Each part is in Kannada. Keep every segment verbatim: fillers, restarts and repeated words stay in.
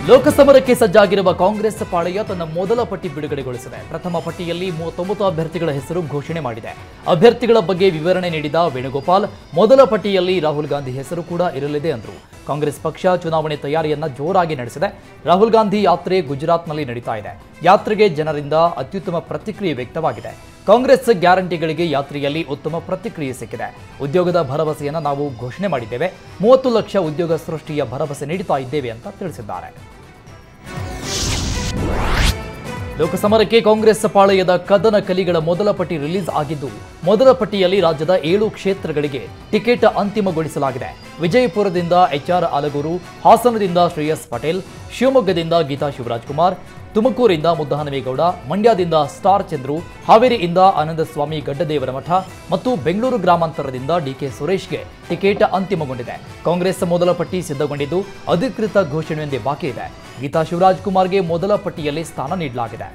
ಲೋಕಸಮರಕ್ಕೆ ಸಜ್ಜಾಗಿರುವ ಕಾಂಗ್ರೆಸ್ ಪಾಳೆಯ ತನ್ನ ಮೊದಲ ಪಟ್ಟಿ ಬಿಡುಗಡೆಗೊಳಿಸಿದೆ. ಪ್ರಥಮ ಪಟ್ಟಿಯಲ್ಲಿ ಮೂವತ್ತೊಂಬತ್ತು ಅಭ್ಯರ್ಥಿಗಳ ಹೆಸರು ಘೋಷಣೆ ಮಾಡಿದೆ. ಅಭ್ಯರ್ಥಿಗಳ ಬಗ್ಗೆ ವಿವರಣೆ ನೀಡಿದ ವೇಣುಗೋಪಾಲ್, ಮೊದಲ ಪಟ್ಟಿಯಲ್ಲಿ ರಾಹುಲ್ ಗಾಂಧಿ ಹೆಸರು ಕೂಡ ಇರಲಿದೆ ಎಂದರು. ಕಾಂಗ್ರೆಸ್ ಪಕ್ಷ ಚುನಾವಣೆ ತಯಾರಿಯನ್ನ ಜೋರಾಗಿ ನಡೆಸಿದೆ. ರಾಹುಲ್ ಗಾಂಧಿ ಯಾತ್ರೆ ಗುಜರಾತ್ನಲ್ಲಿ ನಡೀತಾ ಇದೆ. ಯಾತ್ರೆಗೆ ಜನರಿಂದ ಅತ್ಯುತ್ತಮ ಪ್ರತಿಕ್ರಿಯೆ ವ್ಯಕ್ತವಾಗಿದೆ. ಕಾಂಗ್ರೆಸ್ ಗ್ಯಾರಂಟಿಗಳಿಗೆ ಯಾತ್ರೆಯಲ್ಲಿ ಉತ್ತಮ ಪ್ರತಿಕ್ರಿಯೆ ಸಿಕ್ಕಿದೆ. ಉದ್ಯೋಗದ ಭರವಸೆಯನ್ನು ನಾವು ಘೋಷಣೆ ಮಾಡಿದ್ದೇವೆ. ಮೂವತ್ತು ಲಕ್ಷ ಉದ್ಯೋಗ ಸೃಷ್ಟಿಯ ಭರವಸೆ ನೀಡುತ್ತಾ ಇದ್ದೇವೆ ಅಂತ ತಿಳಿಸಿದ್ದಾರೆ. ಲೋಕಸಮರಕ್ಕೆ ಕಾಂಗ್ರೆಸ್ ಪಾಳೆಯದ ಕದನ ಕಲಿಗಳ ಮೊದಲ ಪಟ್ಟಿ ರಿಲೀಸ್ ಆಗಿದ್ದು, ಮೊದಲ ಪಟ್ಟಿಯಲ್ಲಿ ರಾಜ್ಯದ ಏಳು ಕ್ಷೇತ್ರಗಳಿಗೆ ಟಿಕೆಟ್ ಅಂತಿಮಗೊಳಿಸಲಾಗಿದೆ. ವಿಜಯಪುರದಿಂದ ಎಚ್ಆರ್ ಆಲಗೂರು, ಹಾಸನದಿಂದ ಶ್ರೇಯಸ್ ಪಟೇಲ್, ಶಿವಮೊಗ್ಗದಿಂದ ಗೀತಾ ಶಿವರಾಜ್ಕುಮಾರ್, ತುಮಕೂರಿಂದ ಮುದ್ದಹನುಮೇಗೌಡ, ಮಂಡ್ಯದಿಂದ ಸ್ಟಾರ್ ಚಂದ್ರು, ಹಾವೇರಿಯಿಂದ ಆನಂದಸ್ವಾಮಿ ಗಡ್ಡದೇವರಮಠ ಮತ್ತು ಬೆಂಗಳೂರು ಗ್ರಾಮಾಂತರದಿಂದ ಡಿಕೆ ಸುರೇಶ್ಗೆ ಟಿಕೆಟ್ ಅಂತಿಮಗೊಂಡಿದೆ. ಕಾಂಗ್ರೆಸ್ ಮೊದಲ ಪಟ್ಟಿ ಸಿದ್ಧಗೊಂಡಿದ್ದು ಅಧಿಕೃತ ಘೋಷಣೆಯೊಂದೇ ಬಾಕಿ ಇದೆ. ಗೀತಾ ಶಿವರಾಜ್ಕುಮಾರ್ಗೆ ಮೊದಲ ಪಟ್ಟಿಯಲ್ಲಿ ಸ್ಥಾನ ನೀಡಲಾಗಿದೆ.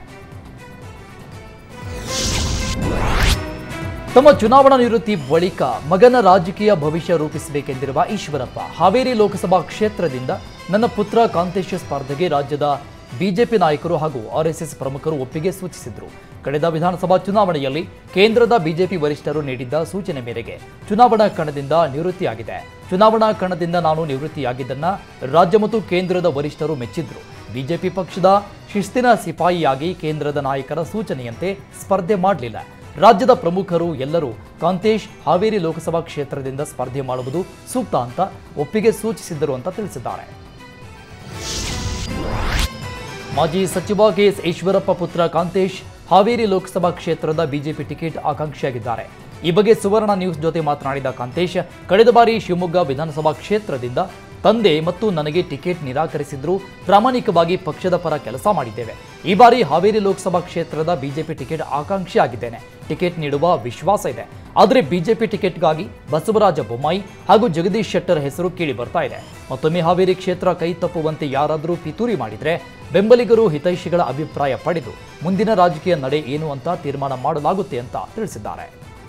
ತಮ್ಮ ಚುನಾವಣಾ ನಿವೃತ್ತಿ ಬಳಿಕ ಮಗನ ರಾಜಕೀಯ ಭವಿಷ್ಯ ರೂಪಿಸಬೇಕೆಂದಿರುವ ಈಶ್ವರಪ್ಪ, ಹಾವೇರಿ ಲೋಕಸಭಾ ಕ್ಷೇತ್ರದಿಂದ ನನ್ನ ಪುತ್ರ ಕಾಂತೇಶ್ ಸ್ಪರ್ಧೆಗೆ ರಾಜ್ಯದ ಬಿಜೆಪಿ ನಾಯಕರು ಹಾಗೂ ಆರ್ಎಸ್ಎಸ್ ಪ್ರಮುಖರು ಒಪ್ಪಿಗೆ ಸೂಚಿಸಿದರು. ಕಳೆದ ವಿಧಾನಸಭಾ ಚುನಾವಣೆಯಲ್ಲಿ ಕೇಂದ್ರದ ಬಿಜೆಪಿ ವರಿಷ್ಠರು ನೀಡಿದ್ದ ಸೂಚನೆ ಮೇರೆಗೆ ಚುನಾವಣಾ ಕಣದಿಂದ ನಿವೃತ್ತಿಯಾಗಿದೆ. ಚುನಾವಣಾ ಕಣದಿಂದ ನಾನು ನಿವೃತ್ತಿಯಾಗಿದ್ದನ್ನ ರಾಜ್ಯ ಮತ್ತು ಕೇಂದ್ರದ ವರಿಷ್ಠರು ಮೆಚ್ಚಿದ್ರು. ಬಿಜೆಪಿ ಪಕ್ಷದ ಶಿಸ್ತಿನ ಸಿಪಾಯಿಯಾಗಿ ಕೇಂದ್ರದ ನಾಯಕರ ಸೂಚನೆಯಂತೆ ಸ್ಪರ್ಧೆ ಮಾಡಲಿಲ್ಲ. ರಾಜ್ಯದ ಪ್ರಮುಖರು ಎಲ್ಲರೂ ಕಾಂತೇಶ್ ಹಾವೇರಿ ಲೋಕಸಭಾ ಕ್ಷೇತ್ರದಿಂದ ಸ್ಪರ್ಧೆ ಮಾಡುವುದು ಸೂಕ್ತ ಅಂತ ಒಪ್ಪಿಗೆ ಸೂಚಿಸಿದ್ದರು ಅಂತ ತಿಳಿಸಿದ್ದಾರೆ. ಮಾಜಿ ಸಚಿವ ಕೆಎಸ್ ಈಶ್ವರಪ್ಪ ಪುತ್ರ ಕಾಂತೇಶ್ ಹಾವೇರಿ ಲೋಕಸಭಾ ಕ್ಷೇತ್ರದ ಬಿಜೆಪಿ ಟಿಕೆಟ್ ಆಕಾಂಕ್ಷಿಯಾಗಿದ್ದಾರೆ. ಈ ಬಗ್ಗೆ ಸುವರ್ಣ ನ್ಯೂಸ್ ಜೊತೆ ಮಾತನಾಡಿದ ಕಾಂತೇಶ್, ಕಳೆದ ಬಾರಿ ಶಿವಮೊಗ್ಗ ವಿಧಾನಸಭಾ ಕ್ಷೇತ್ರದಿಂದ ತಂದೆ ಮತ್ತು ನನಗೆ ಟಿಕೆಟ್ ನಿರಾಕರಿಸಿದ್ರು. ಪ್ರಾಮಾಣಿಕವಾಗಿ ಪಕ್ಷದ ಪರ ಕೆಲಸ ಮಾಡಿದ್ದೇವೆ. ಈ ಬಾರಿ ಹಾವೇರಿ ಲೋಕಸಭಾ ಕ್ಷೇತ್ರದ ಬಿಜೆಪಿ ಟಿಕೆಟ್ ಆಕಾಂಕ್ಷಿಯಾಗಿದ್ದೇನೆ. ಟಿಕೆಟ್ ನೀಡುವ ವಿಶ್ವಾಸ ಇದೆ. ಆದರೆ ಬಿಜೆಪಿ ಟಿಕೆಟ್ಗಾಗಿ ಬಸವರಾಜ ಬೊಮ್ಮಾಯಿ ಹಾಗೂ ಜಗದೀಶ್ ಶೆಟ್ಟರ್ ಹೆಸರು ಕೇಳಿ ಬರ್ತಾ ಇದೆ. ಮತ್ತೊಮ್ಮೆ ಹಾವೇರಿ ಕ್ಷೇತ್ರ ಕೈ ತಪ್ಪುವಂತೆ ಯಾರಾದರೂ ಪಿತೂರಿ ಮಾಡಿದ್ರೆ ಬೆಂಬಲಿಗರು ಹಿತೈಷಿಗಳ ಅಭಿಪ್ರಾಯ ಪಡೆದು ಮುಂದಿನ ರಾಜಕೀಯ ನಡೆ ಏನು ಅಂತ ತೀರ್ಮಾನ ಮಾಡಲಾಗುತ್ತೆ ಅಂತ ತಿಳಿಸಿದ್ದಾರೆ.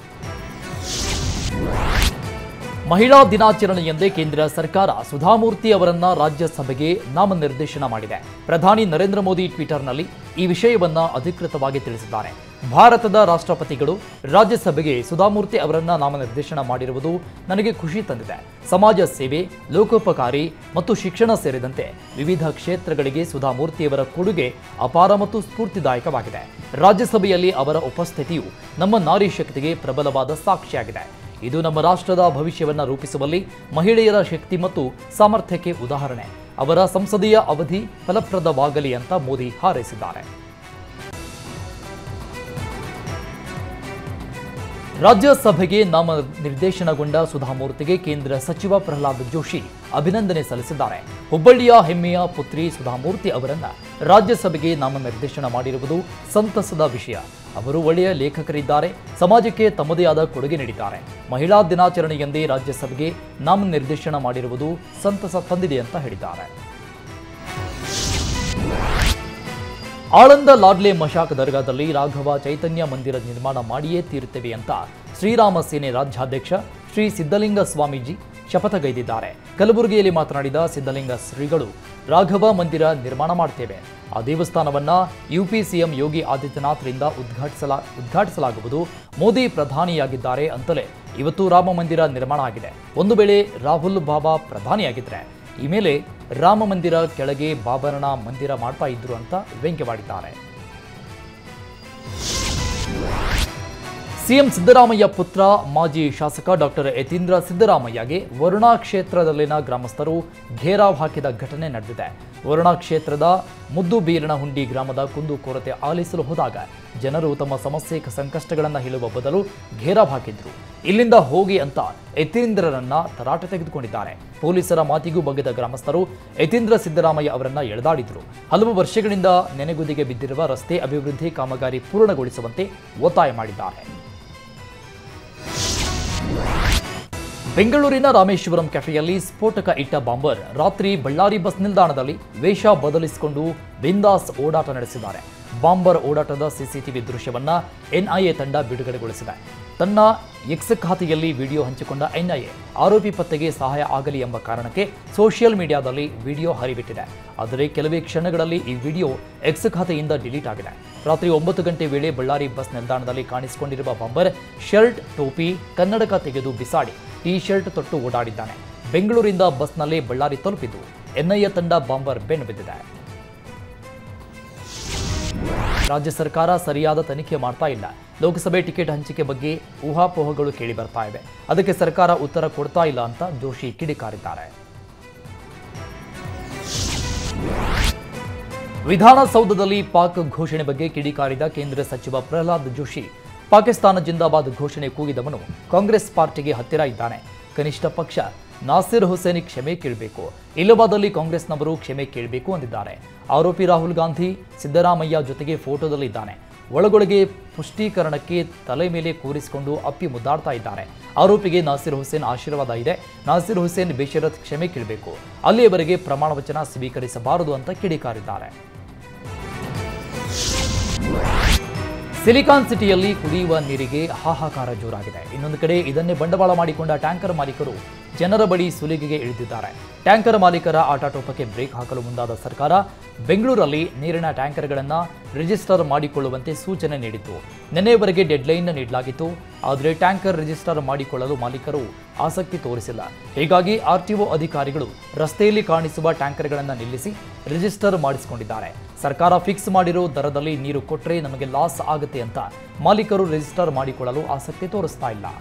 ಮಹಿಳಾ ದಿನಾಚರಣೆಯಂದೇ ಕೇಂದ್ರ ಸರ್ಕಾರ ಸುಧಾಮೂರ್ತಿ ಅವರನ್ನ ರಾಜ್ಯಸಭೆಗೆ ನಾಮನಿರ್ದೇಶನ ಮಾಡಿದೆ. ಪ್ರಧಾನಿ ನರೇಂದ್ರ ಮೋದಿ ಟ್ವಿಟರ್ನಲ್ಲಿ ಈ ವಿಷಯವನ್ನ ಅಧಿಕೃತವಾಗಿ ತಿಳಿಸಿದ್ದಾರೆ. ಭಾರತದ ರಾಷ್ಟ್ರಪತಿಗಳು ರಾಜ್ಯಸಭೆಗೆ ಸುಧಾಮೂರ್ತಿ ಅವರನ್ನ ನಾಮನಿರ್ದೇಶನ ಮಾಡಿರುವುದು ನನಗೆ ಖುಷಿ ತಂದಿದೆ. ಸಮಾಜ ಸೇವೆ, ಲೋಕೋಪಕಾರಿ ಮತ್ತು ಶಿಕ್ಷಣ ಸೇರಿದಂತೆ ವಿವಿಧ ಕ್ಷೇತ್ರಗಳಿಗೆ ಸುಧಾಮೂರ್ತಿಯವರ ಕೊಡುಗೆ ಅಪಾರ ಮತ್ತು ಸ್ಫೂರ್ತಿದಾಯಕವಾಗಿದೆ. ರಾಜ್ಯಸಭೆಯಲ್ಲಿ ಅವರ ಉಪಸ್ಥಿತಿಯು ನಮ್ಮ ನಾರಿ ಶಕ್ತಿಗೆ ಪ್ರಬಲವಾದ ಸಾಕ್ಷಿಯಾಗಿದೆ. ಇದು ನಮ್ಮ ರಾಷ್ಟ್ರದ ಭವಿಷ್ಯವನ್ನು ರೂಪಿಸುವಲ್ಲಿ ಮಹಿಳೆಯರ ಶಕ್ತಿ ಮತ್ತು ಸಾಮರ್ಥ್ಯಕ್ಕೆ ಉದಾಹರಣೆ. ಅವರ ಸಂಸದೀಯ ಅವಧಿ ಫಲಪ್ರದವಾಗಲಿ ಅಂತ ಮೋದಿ ಹಾರೈಸಿದ್ದಾರೆ. ರಾಜ್ಯಸಭೆಗೆ ನಾಮನಿರ್ದೇಶನಗೊಂಡ ಸುಧಾಮೂರ್ತಿಗೆ ಕೇಂದ್ರ ಸಚಿವ ಪ್ರಹ್ಲಾದ್ ಜೋಶಿ ಅಭಿನಂದನೆ ಸಲ್ಲಿಸಿದ್ದಾರೆ. ಹುಬ್ಬಳ್ಳಿಯ ಹೆಮ್ಮೆಯ ಪುತ್ರಿ ಸುಧಾಮೂರ್ತಿ ಅವರನ್ನ ರಾಜ್ಯಸಭೆಗೆ ನಾಮನಿರ್ದೇಶನ ಮಾಡಿರುವುದು ಸಂತಸದ ವಿಷಯ. ಅವರು ಒಳ್ಳೆಯ ಲೇಖಕರಿದ್ದಾರೆ, ಸಮಾಜಕ್ಕೆ ತಮ್ಮದೇ ಆದ ಕೊಡುಗೆ ನೀಡಿದ್ದಾರೆ. ಮಹಿಳಾ ದಿನಾಚರಣೆಯಂದೇ ರಾಜ್ಯಸಭೆಗೆ ನಾಮನಿರ್ದೇಶನ ಮಾಡಿರುವುದು ಸಂತಸ ತಂದಿದೆ ಅಂತ ಹೇಳಿದ್ದಾರೆ. ಆಳಂದ ಲಾಡ್ಲೆ ಮಶಾಕ್ ದರ್ಗಾದಲ್ಲಿ ರಾಘವ ಚೈತನ್ಯ ಮಂದಿರ ನಿರ್ಮಾಣ ಮಾಡಿಯೇ ತೀರುತ್ತೇವೆ ಅಂತ ಶ್ರೀರಾಮ ಸೇನೆ ರಾಜ್ಯಾಧ್ಯಕ್ಷ ಶ್ರೀ ಸಿದ್ಧಲಿಂಗ ಸ್ವಾಮೀಜಿ ಶಪಥಗೈದಿದ್ದಾರೆ. ಕಲಬುರಗಿಯಲ್ಲಿ ಮಾತನಾಡಿದ ಸಿದ್ಧಲಿಂಗ ಶ್ರೀಗಳು, ರಾಘವ ಮಂದಿರ ನಿರ್ಮಾಣ ಮಾಡ್ತೇವೆ. ಆ ದೇವಸ್ಥಾನವನ್ನ ಯುಪಿ ಸಿಎಂ ಯೋಗಿ ಆದಿತ್ಯನಾಥ್ರಿಂದ ಉದ್ಘಾಟಿಸಲ ಉದ್ಘಾಟಿಸಲಾಗುವುದು. ಮೋದಿ ಪ್ರಧಾನಿಯಾಗಿದ್ದಾರೆ ಅಂತಲೇ ಇವತ್ತು ರಾಮ ಮಂದಿರ ನಿರ್ಮಾಣ ಆಗಿದೆ. ಒಂದು ವೇಳೆ ರಾಹುಲ್ ಬಾಬಾ ಪ್ರಧಾನಿಯಾಗಿದ್ರೆ ಈ ಮೇಲೆ ರಾಮ ಮಂದಿರ ಕೆಳಗೆ ಬಾಬರನ ಮಂದಿರ ಮಾಡ್ತಾ ಇದ್ರು ಅಂತ ವ್ಯಂಗ್ಯವಾಡಿದ್ದಾರೆ. ಸಿಎಂ ಸಿದ್ದರಾಮಯ್ಯ ಪುತ್ರ ಮಾಜಿ ಶಾಸಕ ಡಾಕ್ಟರ್ ಯತೀಂದ್ರ ಸಿದ್ದರಾಮಯ್ಯಗೆ ವರುಣಾ ಕ್ಷೇತ್ರದಲ್ಲಿನ ಗ್ರಾಮಸ್ಥರು ಘೇರಾವ್ ಹಾಕಿದ ಘಟನೆ ನಡೆದಿದೆ. ವರುಣಾ ಕ್ಷೇತ್ರದ ಮುದ್ದುಬೀರನಹುಂಡಿ ಗ್ರಾಮದ ಕುಂದುಕೊರತೆ ಆಲಿಸಲು ಹೋದಾಗ ಜನರು ತಮ್ಮ ಸಮಸ್ಯೆ ಸಂಕಷ್ಟಗಳನ್ನು ಹೇಳುವ ಬದಲು ಘೇರಾವ್ ಹಾಕಿದ್ರು. ಇಲ್ಲಿಂದ ಹೋಗಿ ಅಂತ ಯತೀಂದ್ರರನ್ನ ತರಾಟೆ ತೆಗೆದುಕೊಂಡಿದ್ದಾರೆ. ಪೊಲೀಸರ ಮಾತಿಗೂ ಬಗ್ಗೆದ ಗ್ರಾಮಸ್ಥರು ಯತೀಂದ್ರ ಸಿದ್ದರಾಮಯ್ಯ ಅವರನ್ನ ಎಳೆದಾಡಿದ್ರು. ಹಲವು ವರ್ಷಗಳಿಂದ ನೆನೆಗುದಿಗೆ ಬಿದ್ದಿರುವ ರಸ್ತೆ ಅಭಿವೃದ್ಧಿ ಕಾಮಗಾರಿ ಪೂರ್ಣಗೊಳಿಸುವಂತೆ ಒತ್ತಾಯ ಮಾಡಿದ್ದಾರೆ. ಬೆಂಗಳೂರಿನ ರಾಮೇಶ್ವರಂ ಕೆಫೆಯಲ್ಲಿ ಸ್ಫೋಟಕ ಇಟ್ಟ ಬಾಂಬರ್ ರಾತ್ರಿ ಬಳ್ಳಾರಿ ಬಸ್ ನಿಲ್ದಾಣದಲ್ಲಿ ವೇಷ ಬದಲಿಸಿಕೊಂಡು ಬಿಂದಾಸ್ ಓಡಾಟ ನಡೆಸಿದ್ದಾರೆ. ಬಾಂಬರ್ ಓಡಾಟದ ಸಿಸಿಟಿವಿ ದೃಶ್ಯವನ್ನ ಎನ್ಐಎ ತಂಡ ಬಿಡುಗಡೆಗೊಳಿಸಿದೆ. ತನ್ನ ಎಕ್ಸ್ ಖಾತೆಯಲ್ಲಿ ವಿಡಿಯೋ ಹಂಚಿಕೊಂಡ ಎನ್ಐಎ ಆರೋಪಿ ಪತ್ತೆಗೆ ಸಹಾಯ ಆಗಲಿ ಎಂಬ ಕಾರಣಕ್ಕೆ ಸೋಷಿಯಲ್ ಮೀಡಿಯಾದಲ್ಲಿ ವಿಡಿಯೋ ಹರಿಬಿಟ್ಟಿದೆ. ಆದರೆ ಕೆಲವೇ ಕ್ಷಣಗಳಲ್ಲಿ ಈ ವಿಡಿಯೋ ಎಕ್ಸ್ ಖಾತೆಯಿಂದ ಡಿಲೀಟ್ ಆಗಿದೆ. ರಾತ್ರಿ ಒಂಬತ್ತು ಗಂಟೆ ವೇಳೆ ಬಳ್ಳಾರಿ ಬಸ್ ನಿಲ್ದಾಣದಲ್ಲಿ ಕಾಣಿಸಿಕೊಂಡಿರುವ ಬಾಂಬರ್ ಶರ್ಟ್, ಟೋಪಿ, ಕನ್ನಡಕ ತೆಗೆದು ಬಿಸಾಡಿ ಟಿ ಶರ್ಟ್ ತೊಟ್ಟು ಓಡಾಡಿದ್ದಾನೆ. ಬೆಂಗಳೂರಿಂದ ಬಸ್ನಲ್ಲಿ ಬಳ್ಳಾರಿ ತಲುಪಿದ್ದು ಎನ್ಐಎ ತಂಡ ಬಾಂಬರ್ ಬೆನ್ನು ಬಿದ್ದಿದೆ. ರಾಜ್ಯ ಸರ್ಕಾರ ಸರಿಯಾದ ತನಿಖೆ ಮಾಡ್ತಾ ಇಲ್ಲ. ಲೋಕಸಭೆ ಟಿಕೆಟ್ ಹಂಚಿಕೆ ಬಗ್ಗೆ ಊಹಾಪೋಹಗಳು ಕೇಳಿ ಬರ್ತಾ ಇವೆ. ಅದಕ್ಕೆ ಸರ್ಕಾರ ಉತ್ತರ ಕೊಡ್ತಾ ಇಲ್ಲ ಅಂತ ಜೋಶಿ ಕಿಡಿಕಾರಿದ್ದಾರೆ. ವಿಧಾನಸೌಧದಲ್ಲಿ ಪಾಕ್ ಘೋಷಣೆ ಬಗ್ಗೆ ಕಿಡಿಕಾರಿದ ಕೇಂದ್ರ ಸಚಿವ ಪ್ರಹ್ಲಾದ್ ಜೋಶಿ, ಪಾಕಿಸ್ತಾನ ಜಿಂದಾಬಾದ್ ಘೋಷಣೆ ಕೂಗಿದವನು ಕಾಂಗ್ರೆಸ್ ಪಾರ್ಟಿಗೆ ಹತ್ತಿರ ಇದ್ದಾನೆ. ಕನಿಷ್ಠ ಪಕ್ಷ ನಾಸಿರ್ ಹುಸೇನ್ ಕ್ಷಮೆ ಕೇಳಬೇಕು, ಇಲ್ಲವಾದಲ್ಲಿ ಕಾಂಗ್ರೆಸ್ನವರು ಕ್ಷಮೆ ಕೇಳಬೇಕು ಅಂದಿದ್ದಾರೆ. ಆರೋಪಿ ರಾಹುಲ್ ಗಾಂಧಿ ಸಿದ್ದರಾಮಯ್ಯ ಜೊತೆಗೆ ಫೋಟೋದಲ್ಲಿದ್ದಾನೆ. ಒಳಗೊಳಗೆ ಪುಷ್ಟೀಕರಣಕ್ಕೆ ತಲೆ ಮೇಲೆ ಕೂರಿಸಿಕೊಂಡು ಅಪ್ಪಿ ಮುದ್ದಾಡ್ತಾ ಇದ್ದಾರೆ. ಆರೋಪಿಗೆ ನಾಸಿರ್ ಹುಸೇನ್ ಆಶೀರ್ವಾದ ಇದೆ. ನಾಸಿರ್ ಹುಸೇನ್ ಬೇಷರತ್ ಕ್ಷಮೆ ಕೇಳಬೇಕು, ಅಲ್ಲಿಯವರೆಗೆ ಪ್ರಮಾಣ ವಚನ ಸ್ವೀಕರಿಸಬಾರದು ಅಂತ ಕಿಡಿಕಾರಿದ್ದಾರೆ. ಸಿಲಿಕಾನ್ ಸಿಟಿಯಲ್ಲಿ ಕುಡಿಯುವ ನೀರಿಗೆ ಹಾಹಾಕಾರ ಜೋರಾಗಿದೆ. ಇನ್ನೊಂದು ಕಡೆ ಇದನ್ನೇ ಬಂಡವಾಳ ಮಾಡಿಕೊಂಡ ಟ್ಯಾಂಕರ್ ಮಾಲೀಕರು ಜನರ ಬಳಿ ಸುಲಿಗೆಗೆ ಇಳಿದಿದ್ದಾರೆ. ಟ್ಯಾಂಕರ್ ಮಾಲೀಕರ ಆಟಾಟೋಪಕ್ಕೆ ಬ್ರೇಕ್ ಹಾಕಲು ಮುಂದಾದ ಸರ್ಕಾರ ಬೆಂಗಳೂರಲ್ಲಿ ನೀರಿನ ಟ್ಯಾಂಕರ್ಗಳನ್ನು ರಿಜಿಸ್ಟರ್ ಮಾಡಿಕೊಳ್ಳುವಂತೆ ಸೂಚನೆ ನೀಡಿತ್ತು. ನಿನ್ನೆಯವರೆಗೆ ಡೆಡ್ಲೈನ್ ನೀಡಲಾಗಿತ್ತು. ಆದರೆ ಟ್ಯಾಂಕರ್ ರಿಜಿಸ್ಟರ್ ಮಾಡಿಕೊಳ್ಳಲು ಮಾಲೀಕರು ಆಸಕ್ತಿ ತೋರಿಸಿಲ್ಲ. ಹೀಗಾಗಿ ಆರ್ಟಿಒ ಅಧಿಕಾರಿಗಳು ರಸ್ತೆಯಲ್ಲಿ ಕಾಣಿಸುವ ಟ್ಯಾಂಕರ್ಗಳನ್ನು ನಿಲ್ಲಿಸಿ ರಿಜಿಸ್ಟರ್ ಮಾಡಿಸಿಕೊಂಡಿದ್ದಾರೆ. ಸರ್ಕಾರ ಫಿಕ್ಸ್ ಮಾಡಿರೋ ದರದಲ್ಲಿ ನೀರು ಕೊಟ್ಟರೆ ನಮಗೆ ಲಾಸ್ ಆಗುತ್ತೆ ಅಂತ ಮಾಲೀಕರು ರಿಜಿಸ್ಟರ್ ಮಾಡಿಕೊಳ್ಳಲು ಆಸಕ್ತಿ ತೋರಿಸ್ತಾ ಇಲ್ಲ.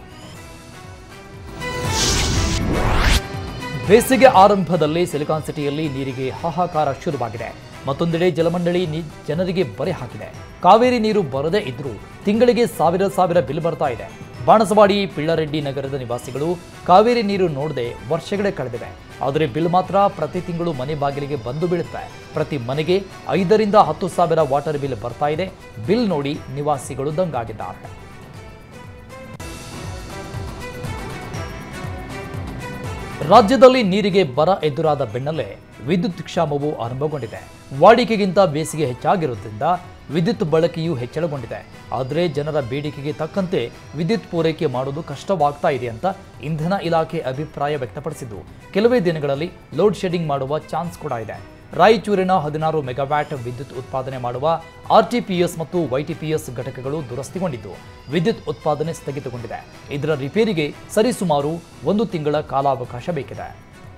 ಬೇಸಿಗೆ ಆರಂಭದಲ್ಲಿ ಸಿಲಿಕಾನ್ ಸಿಟಿಯಲ್ಲಿ ನೀರಿಗೆ ಹಾಹಾಕಾರ ಶುರುವಾಗಿದೆ. ಮತ್ತೊಂದೆಡೆ ಜಲಮಂಡಳಿ ಜನರಿಗೆ ಬರೆ ಹಾಕಿದೆ. ಕಾವೇರಿ ನೀರು ಬರದೇ ಇದ್ರೂ ತಿಂಗಳಿಗೆ ಸಾವಿರ ಸಾವಿರ ಬಿಲ್ ಬರ್ತಾ ಇದೆ. ಬಾಣಸವಾಡಿ, ಪಿಳ್ಳರೆಡ್ಡಿ ನಗರದ ನಿವಾಸಿಗಳು ಕಾವೇರಿ ನೀರು ನೋಡದೆ ವರ್ಷಗಳೇ ಕಳೆದಿವೆ. ಆದರೆ ಬಿಲ್ ಮಾತ್ರ ಪ್ರತಿ ತಿಂಗಳು ಮನೆ ಬಾಗಿಲಿಗೆ ಬಂದು ಬೀಳುತ್ತೆ. ಪ್ರತಿ ಮನೆಗೆ ಐದರಿಂದ ಹತ್ತು ಸಾವಿರ ವಾಟರ್ ಬಿಲ್ ಬರ್ತಾ ಇದೆ. ಬಿಲ್ ನೋಡಿ ನಿವಾಸಿಗಳು ದಂಗಾಗಿದ್ದಾರೆ. ರಾಜ್ಯದಲ್ಲಿ ನೀರಿಗೆ ಬರ ಎದುರಾದ ಬೆನ್ನಲ್ಲೇ ವಿದ್ಯುತ್ ಕ್ಷಾಮವು ಆರಂಭಗೊಂಡಿದೆ. ವಾಡಿಕೆಗಿಂತ ಬೇಸಿಗೆ ಹೆಚ್ಚಾಗಿರುವುದರಿಂದ ವಿದ್ಯುತ್ ಬಳಕೆಯೂ ಹೆಚ್ಚಳಗೊಂಡಿದೆ. ಆದರೆ ಜನರ ಬೇಡಿಕೆಗೆ ತಕ್ಕಂತೆ ವಿದ್ಯುತ್ ಪೂರೈಕೆ ಮಾಡುವುದು ಕಷ್ಟವಾಗ್ತಾ ಇದೆ ಅಂತ ಇಂಧನ ಇಲಾಖೆ ಅಭಿಪ್ರಾಯ ವ್ಯಕ್ತಪಡಿಸಿದ್ದು, ಕೆಲವೇ ದಿನಗಳಲ್ಲಿ ಲೋಡ್ ಶೆಡ್ಡಿಂಗ್ ಮಾಡುವ ಚಾನ್ಸ್ ಕೂಡ ಇದೆ. ರಾಯಚೂರಿನ ಹದಿನಾರು ಮೆಗಾವ್ಯಾಟ್ ವಿದ್ಯುತ್ ಉತ್ಪಾದನೆ ಮಾಡುವ ಆರ್ಟಿಪಿಎಸ್ ಮತ್ತು ವೈಟಿಪಿಎಸ್ ಘಟಕಗಳು ದುರಸ್ತಿಗೊಂಡಿದ್ದು ವಿದ್ಯುತ್ ಉತ್ಪಾದನೆ ಸ್ಥಗಿತಗೊಂಡಿದೆ. ಇದರ ರಿಪೇರಿಗೆ ಸರಿಸುಮಾರು ಒಂದು ತಿಂಗಳ ಕಾಲಾವಕಾಶ ಬೇಕಿದೆ.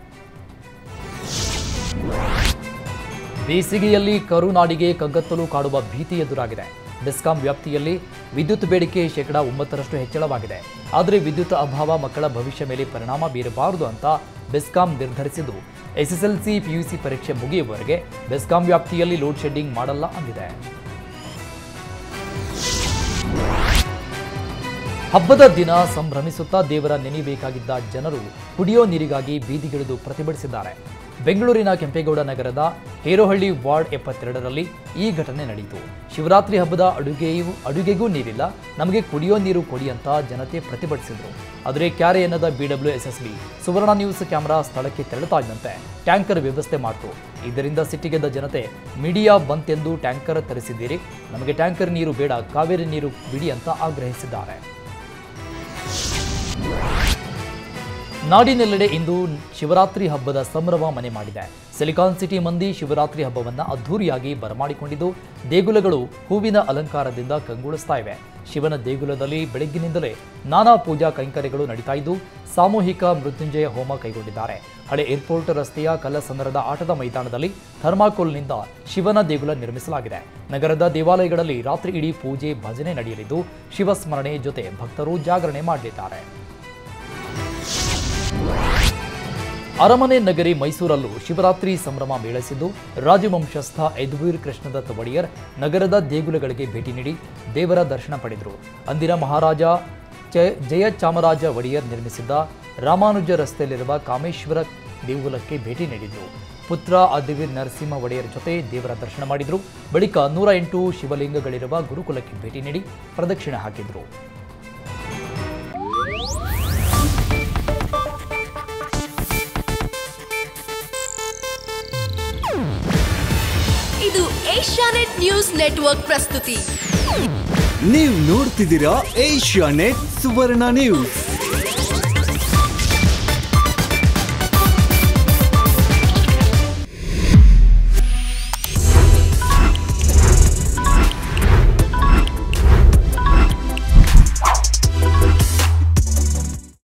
ಬೇಸಿಗೆಯಲ್ಲಿ ಕರುನಾಡಿಗೆ ಕಗ್ಗತ್ತಲು ಕಾಡುವ ಭೀತಿ ಎದುರಾಗಿದೆ. ಬೆಸ್ಕಾಂ ವ್ಯಾಪ್ತಿಯಲ್ಲಿ ವಿದ್ಯುತ್ ಬೇಡಿಕೆ ಶೇಕಡ ಒಂಬತ್ತರಷ್ಟು ಹೆಚ್ಚಳವಾಗಿದೆ. ಆದರೆ ವಿದ್ಯುತ್ ಅಭಾವ ಮಕ್ಕಳ ಭವಿಷ್ಯ ಮೇಲೆ ಪರಿಣಾಮ ಬೀರಬಾರದು ಅಂತ ಬೆಸ್ಕಾಂ ನಿರ್ಧರಿಸಿದ್ದು, ಎಸ್ಎಸ್ಎಲ್ಸಿ ಪಿಯುಸಿ ಪರೀಕ್ಷೆ ಮುಗಿಯುವವರೆಗೆ ಬೆಸ್ಕಾಂ ವ್ಯಾಪ್ತಿಯಲ್ಲಿ ಲೋಡ್ ಶೆಡ್ಡಿಂಗ್ ಮಾಡಲ್ಲ ಅಂದಿದೆ. ಹಬ್ಬದ ದಿನ ಸಂಭ್ರಮಿಸುತ್ತಾ ದೇವರ ನೆನೆಯಬೇಕಾಗಿದ್ದ ಜನರು ಕುಡಿಯೋ ನೀರಿಗಾಗಿ ಬೀದಿಗಿಳಿದು ಪ್ರತಿಭಟಿಸಿದ್ದಾರೆ. ಬೆಂಗಳೂರಿನ ಕೆಂಪೇಗೌಡ ನಗರದ ಹೇರೋಹಳ್ಳಿ ವಾರ್ಡ್ ಎಪ್ಪತ್ತೆರಡರಲ್ಲಿ ಈ ಘಟನೆ ನಡೆಯಿತು. ಶಿವರಾತ್ರಿ ಹಬ್ಬದ ಅಡುಗೆಯೂ ಅಡುಗೆಗೂ ನೀರಿಲ್ಲ, ನಮಗೆ ಕುಡಿಯೋ ನೀರು ಕೊಡಿ ಅಂತ ಜನತೆ ಪ್ರತಿಭಟಿಸಿದರು. ಆದರೆ ಕ್ಯಾರೆ ಎನ್ನದ ಬಿಡಬ್ಲ್ಯೂಎಸ್ಎಸ್ಬಿ ಸುವರ್ಣ ನ್ಯೂಸ್ ಕ್ಯಾಮೆರಾ ಸ್ಥಳಕ್ಕೆ ತೆರಳುತ್ತಾ ಇದ್ದಂತೆ ಟ್ಯಾಂಕರ್ ವ್ಯವಸ್ಥೆ ಮಾಡಿತು. ಇದರಿಂದ ಸಿಟ್ಟಿಗೆದ್ದ ಜನತೆ ಮೀಡಿಯಾ ಬಂತೆಂದು ಟ್ಯಾಂಕರ್ ತರಿಸಿದ್ದೀರಿ, ನಮಗೆ ಟ್ಯಾಂಕರ್ ನೀರು ಬೇಡ, ಕಾವೇರಿ ನೀರು ಬಿಡಿ ಅಂತ ಆಗ್ರಹಿಸಿದ್ದಾರೆ. ನಾಡಿನೆಲ್ಲೆಡೆ ಇಂದು ಶಿವರಾತ್ರಿ ಹಬ್ಬದ ಸಂಭ್ರಮ ಮನೆ ಮಾಡಿದೆ. ಸಿಲಿಕಾನ್ ಸಿಟಿ ಮಂದಿ ಶಿವರಾತ್ರಿ ಹಬ್ಬವನ್ನು ಅದ್ಧೂರಿಯಾಗಿ ಬರಮಾಡಿಕೊಂಡಿದ್ದು ದೇಗುಲಗಳು ಹೂವಿನ ಅಲಂಕಾರದಿಂದ ಕಂಗೊಳಿಸ್ತಾ ಇವೆ. ಶಿವನ ದೇಗುಲದಲ್ಲಿ ಬೆಳಗ್ಗಿನಿಂದಲೇ ನಾನಾ ಪೂಜಾ ಕೈಂಕರ್ಯಗಳು ನಡೀತಾ ಇದ್ದು ಸಾಮೂಹಿಕ ಮೃತ್ಯುಂಜಯ ಹೋಮ ಕೈಗೊಂಡಿದ್ದಾರೆ. ಹಳೆ ಏರ್ಪೋರ್ಟ್ ರಸ್ತೆಯ ಕಲ್ಲಸಂದ್ರದ ಆಟದ ಮೈದಾನದಲ್ಲಿ ಥರ್ಮಾಕೋಲ್ನಿಂದ ಶಿವನ ದೇಗುಲ ನಿರ್ಮಿಸಲಾಗಿದೆ. ನಗರದ ದೇವಾಲಯಗಳಲ್ಲಿ ರಾತ್ರಿ ಇಡೀ ಪೂಜೆ ಭಜನೆ ನಡೆಯಲಿದ್ದು ಶಿವಸ್ಮರಣೆ ಜೊತೆ ಭಕ್ತರು ಜಾಗರಣೆ ಮಾಡಲಿದ್ದಾರೆ. ಅರಮನೆ ನಗರಿ ಮೈಸೂರಲ್ಲೂ ಶಿವರಾತ್ರಿ ಸಂಭ್ರಮ ಮೇಳೈಸಿದ್ದು ರಾಜವಂಶಸ್ಥ ಯದುವೀರ್ ಕೃಷ್ಣದತ್ತ ಒಡೆಯರ್ ನಗರದ ದೇಗುಲಗಳಿಗೆ ಭೇಟಿ ನೀಡಿ ದೇವರ ದರ್ಶನ ಪಡೆದರು. ಅಂದಿನ ಮಹಾರಾಜ ಜಯಚಾಮರಾಜ ಒಡೆಯರ್ ನಿರ್ಮಿಸಿದ್ದ ರಾಮಾನುಜ ರಸ್ತೆಯಲ್ಲಿರುವ ಕಾಮೇಶ್ವರ ದೇಗುಲಕ್ಕೆ ಭೇಟಿ ನೀಡಿದರು. ಪುತ್ರ ಯದುವೀರ್ ನರಸಿಂಹ ಒಡೆಯರ್ ಜೊತೆ ದೇವರ ದರ್ಶನ ಮಾಡಿದರು. ಬಳಿಕ ನೂರ ಎಂಟು ಶಿವಲಿಂಗಗಳಿರುವ ಗುರುಕುಲಕ್ಕೆ ಭೇಟಿ ನೀಡಿ ಪ್ರದಕ್ಷಿಣೆ ಹಾಕಿದರು. ಇದು ಏಷ್ಯಾನೆಟ್ ನ್ಯೂಸ್ ನೆಟ್ವರ್ಕ್ ಪ್ರಸ್ತುತಿ. ನೀವು ನೋಡ್ತಿದ್ದೀರಾ ಏಷ್ಯಾ ನೆಟ್ ಸುವರ್ಣ ನ್ಯೂಸ್.